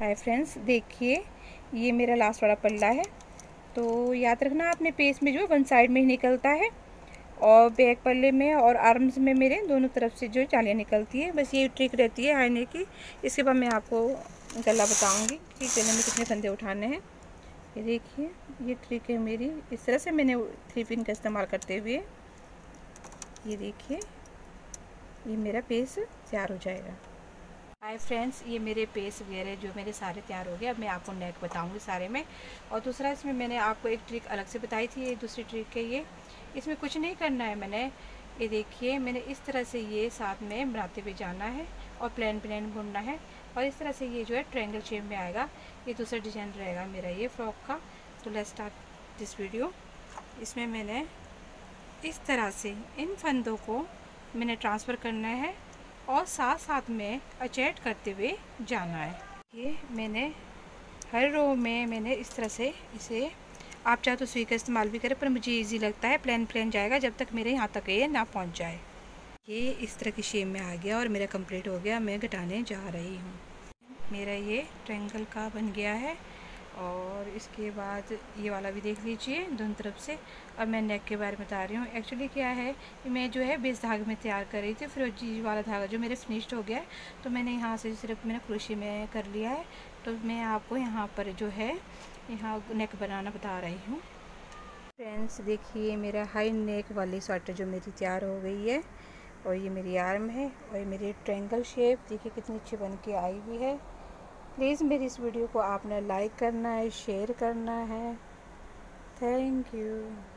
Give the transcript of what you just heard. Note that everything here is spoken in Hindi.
हाय फ्रेंड्स, देखिए ये मेरा लास्ट वाला पल्ला है। तो याद रखना आपने पेज में जो वन साइड में ही निकलता है और बैक पल्ले में और आर्म्स में मेरे दोनों तरफ से जो जालियाँ निकलती है। बस ये ट्रिक रहती है आईने की। इसके बाद मैं आपको गला बताऊंगी कि गले में कितने फंदे उठाने हैं। ये देखिए ये ट्रिक है मेरी। इस तरह से मैंने 3 पिन का इस्तेमाल करते हुए ये देखिए ये मेरा पेज तैयार हो जाएगा। हाय फ्रेंड्स, ये मेरे पेस वगैरह जो मेरे सारे तैयार हो गए। अब मैं आपको नेक बताऊंगी सारे में। और दूसरा इसमें मैंने आपको एक ट्रिक अलग से बताई थी, ये दूसरी ट्रिक है। ये इसमें कुछ नहीं करना है मैंने। ये देखिए मैंने इस तरह से ये साथ में बनाते हुए जाना है और प्लेन प्लेन बुनना है और इस तरह से ये जो है ट्रायंगल शेप में आएगा। ये दूसरा डिजाइन रहेगा मेरा ये फ्रॉक का। तो लेट्स स्टार्ट दिस वीडियो। इसमें मैंने इस तरह से इन फंदों को मैंने ट्रांसफ़र करना है और साथ साथ में अटैच करते हुए जाना है। ये मैंने हर रो में मैंने इस तरह से इसे, आप चाहे तो सुई का इस्तेमाल भी करें, पर मुझे इजी लगता है प्लेन प्लेन जाएगा जब तक मेरे यहाँ तक ये ना पहुँच जाए। ये इस तरह की शेप में आ गया और मेरा कंप्लीट हो गया। मैं घटाने जा रही हूँ। मेरा ये ट्रायंगल का बन गया है और इसके बाद ये वाला भी देख लीजिए दोनों तरफ से। अब मैं नेक के बारे में बता रही हूँ। एक्चुअली क्या है कि मैं जो है बेस धागे में तैयार कर रही थी, फिरोजी वाला धागा जो मेरे फिनिश्ड हो गया है। तो मैंने यहाँ से सिर्फ मैंने क्रोशे में कर लिया है। तो मैं आपको यहाँ पर जो है यहाँ नेक बनाना बता रही हूँ। फ्रेंड्स देखिए मेरा हाई नेक वाली स्वेटर जो मेरी तैयार हो गई है और ये मेरी आर्म है और ये मेरी ट्रायंगल शेप देखिए कितनी अच्छी बन के आई हुई है। प्लीज़ मेरी इस वीडियो को आपने लाइक करना है, शेयर करना है। Thank you.